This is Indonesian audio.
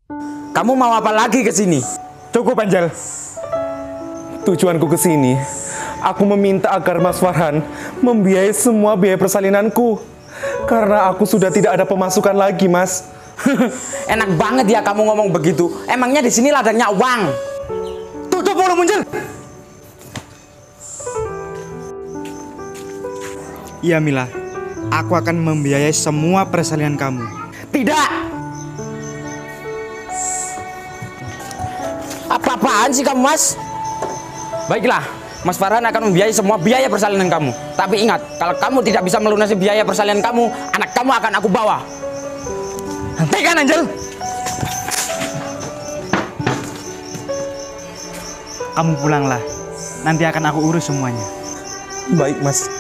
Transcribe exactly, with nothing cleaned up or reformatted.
Kamu mau apa lagi ke sini? Cukup, Angel. Tujuanku ke sini, aku meminta agar Mas Farhan membiayai semua biaya persalinanku. Karena aku sudah tidak ada pemasukan lagi, Mas. Enak banget ya kamu ngomong begitu. Emangnya di sini ladangnya uang? Tutup mulut muncul. Iya Mila, aku akan membiayai semua persalinan kamu. Tidak. Apa-apaan sih kamu, Mas? Baiklah, Mas Farhan akan membiayai semua biaya persalinan kamu. Tapi ingat, kalau kamu tidak bisa melunasi biaya persalinan kamu, anak kamu akan aku bawa. Hentikan, Angel. Kamu pulanglah, nanti akan aku urus semuanya. Baik, Mas.